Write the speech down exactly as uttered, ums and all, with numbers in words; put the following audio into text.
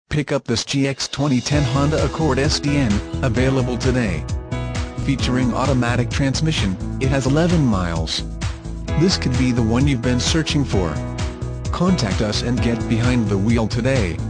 Pick up this G X twenty ten Honda Accord S D N, available today. Featuring automatic transmission, it has eleven miles. This could be the one you've been searching for. Contact us and get behind the wheel today.